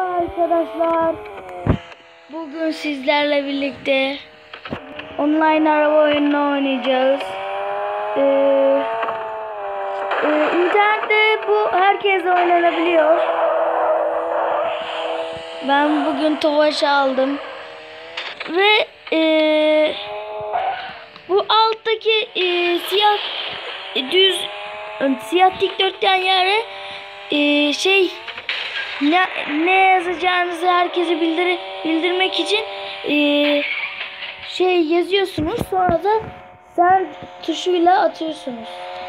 Merhaba arkadaşlar. Bugün sizlerle birlikte online araba oyununu oynayacağız. İnternette bu herkesle oynanabiliyor. Ben bugün Tofaş'ı aldım. Ve bu alttaki siyah düz siyah dikdörtgen yere ne yazacağınızı herkese bildirmek için yazıyorsunuz, sonra da send tuşuyla atıyorsunuz.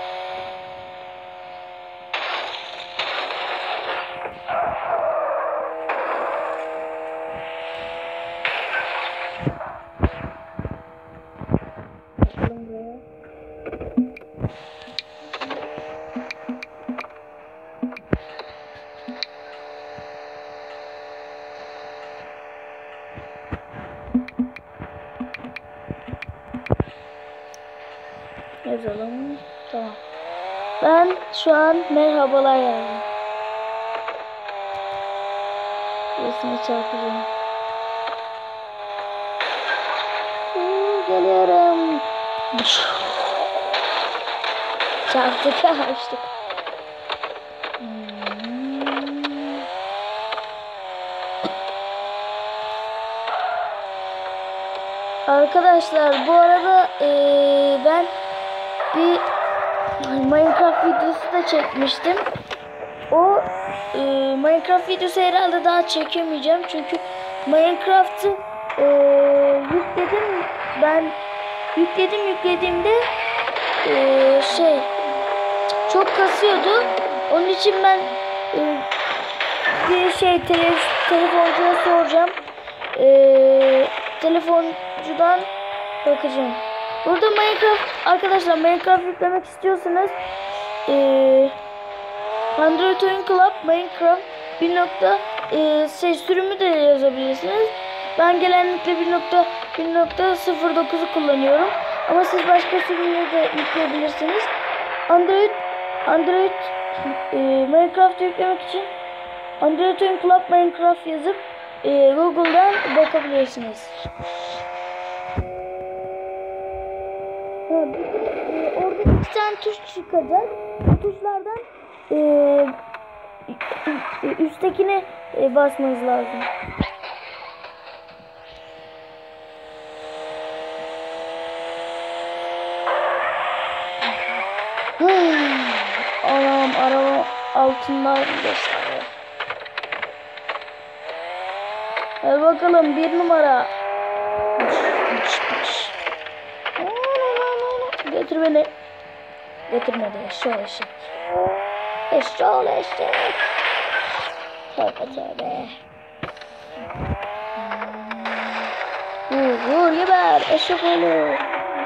Yazalım. Tamam. Ben şu an merhabalar yazdım. Resmi çarpacağım. Geliyorum. Çarptık, açtık. Arkadaşlar bu arada ben bir Minecraft videosu da çekmiştim. O Minecraft videosu herhalde daha çekemeyeceğim çünkü Minecraft'ı yükledim. Ben yüklediğimde çok kasıyordu. Onun için ben bir telefoncuya soracağım. Telefoncudan bakacağım. Burada arkadaşlar Minecraft yüklemek istiyorsanız Android Oyun Club Minecraft sürümü de yazabilirsiniz. Ben genellikle 1.09'u kullanıyorum. Ama siz başka sürümleri de yükleyebilirsiniz. Android Minecraft yüklemek için Android Oyun Club Minecraft yazıp Google'dan bakabilirsiniz. Orada 2 tane tuş çıkacak. Bu tuşlardan üsttekine basmanız lazım. Anam, araba altından geçti. Hadi bakalım, 1 numara. Götür beni. Götürmedi. Eşşoğlu eşek. Eşşoğlu eşek. Tövbe. Vur geber. Eşek oğlu.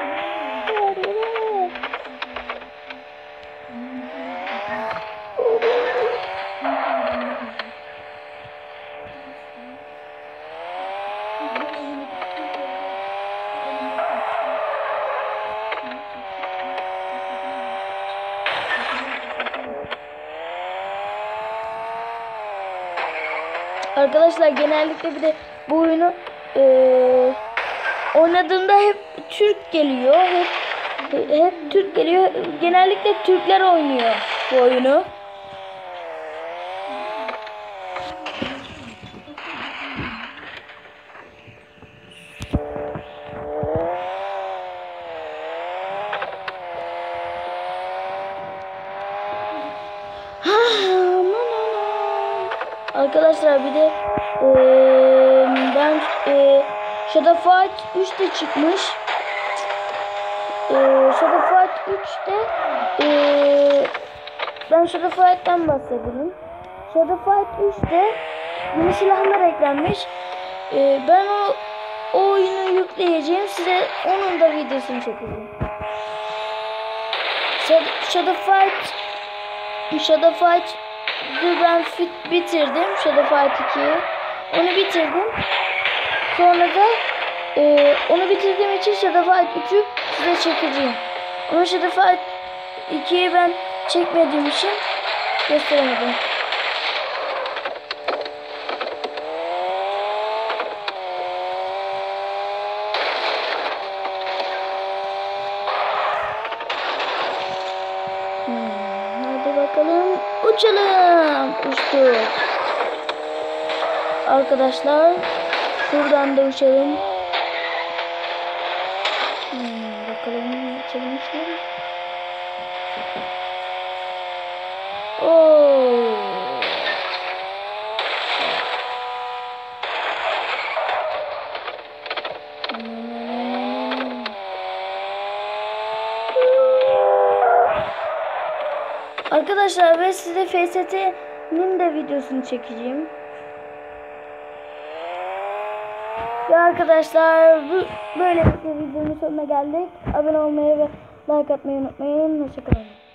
Arkadaşlar genellikle bir de bu oyunu oynadığımda hep Türk geliyor. Hep Türk geliyor. Genellikle Türkler oynuyor bu oyunu. Arkadaşlar bir de ben Shadow Fight 3 de çıkmış. Shadow Fight 3'te ben Shadow Fight'tan bahsedeyim. Shadow Fight 3'te yeni silahlar eklenmiş. Ben o oyunu yükleyeceğim. Size onun da videosunu çekeceğim. Shadow Fight ben bitirdim. Shadow Fight 2'yi. Onu bitirdim. Sonra da onu bitirdiğim için Shadow Fight 3'ü size çekeceğim. Ama Shadow Fight 2'yi ben çekmediğim için gösteremedim. arkadaşlar. Şuradan da uçalım. Bakalım uçalım mı? Oo. Arkadaşlar ve size FST'nin de videosunu çekeceğim. Ve arkadaşlar böyle bir videonun sonuna geldik. Abone olmayı ve like atmayı unutmayın. Hoşçakalın.